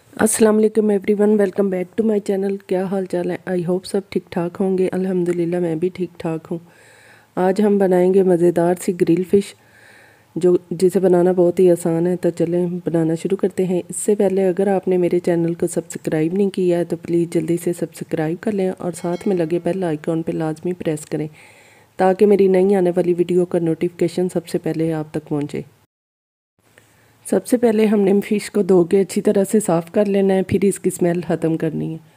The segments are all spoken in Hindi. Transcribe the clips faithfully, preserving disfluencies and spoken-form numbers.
अस्सलाम वालेकुम everyone, welcome back to my channel. क्या हाल चाल है? आई होप सब ठीक ठाक होंगे। अल्हम्दुलिल्लाह मैं भी ठीक ठाक हूँ। आज हम बनाएंगे मज़ेदार सी ग्रिल फ़िश, जो जिसे बनाना बहुत ही आसान है। तो चलें बनाना शुरू करते हैं। इससे पहले अगर आपने मेरे चैनल को सब्सक्राइब नहीं किया है तो प्लीज़ जल्दी से सब्सक्राइब कर लें और साथ में लगे बेल आइकॉन पर लाजमी प्रेस करें ताकि मेरी नई आने वाली वीडियो का नोटिफिकेशन सबसे पहले आप तक पहुँचे। सबसे पहले हमने फ़िश को धो के अच्छी तरह से साफ़ कर लेना है, फिर इसकी स्मेल ख़त्म करनी है।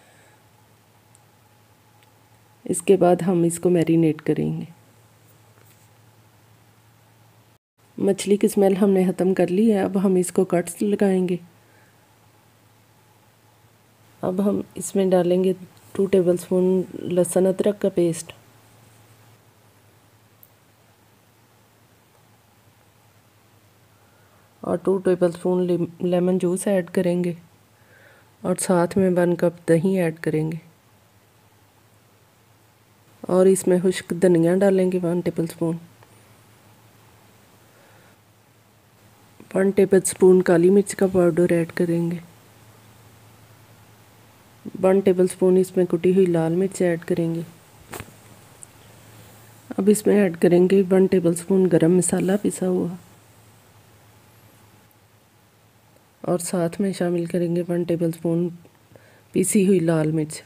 इसके बाद हम इसको मैरिनेट करेंगे। मछली की स्मेल हमने ख़त्म कर ली है। अब हम इसको कट्स लगाएंगे। अब हम इसमें डालेंगे टू टेबलस्पून लहसुन अदरक का पेस्ट, और two tablespoon lemon juice add करेंगे और साथ में वन कप दही ऐड करेंगे और इसमें खुश्क धनिया डालेंगे वन टेबलस्पून, वन टेबलस्पून काली मिर्च का पाउडर ऐड करेंगे, वन टेबलस्पून इसमें कुटी हुई लाल मिर्च ऐड करेंगे। अब इसमें ऐड करेंगे वन टेबलस्पून गरम मसाला पिसा हुआ और साथ में शामिल करेंगे वन टेबलस्पून पिसी हुई लाल मिर्च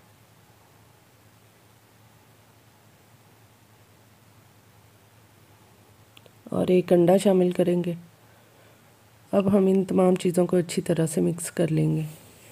और एक अंडा शामिल करेंगे। अब हम इन तमाम चीज़ों को अच्छी तरह से मिक्स कर लेंगे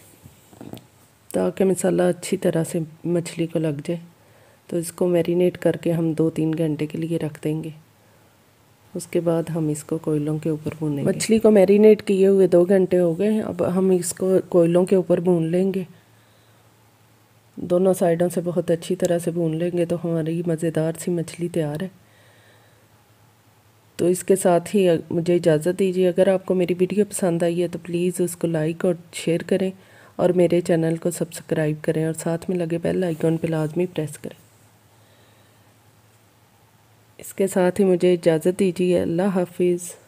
ताकि मसाला अच्छी तरह से मछली को लग जाए। तो इसको मैरिनेट करके हम दो तीन घंटे के लिए रख देंगे। उसके बाद हम इसको कोयलों के ऊपर भूनेंगे। मछली को मैरिनेट किए हुए दो घंटे हो गए। अब हम इसको कोयलों के ऊपर भून लेंगे। दोनों साइडों से बहुत अच्छी तरह से भून लेंगे तो हमारी मज़ेदार सी मछली तैयार है। तो इसके साथ ही मुझे इजाज़त दीजिए। अगर आपको मेरी वीडियो पसंद आई है तो प्लीज़ उसको लाइक और शेयर करें और मेरे चैनल को सब्सक्राइब करें और साथ में लगे बेल आइकॉन पर लाजमी प्रेस करें। इसके साथ ही मुझे इजाज़त दीजिए। अल्लाह हाफिज़।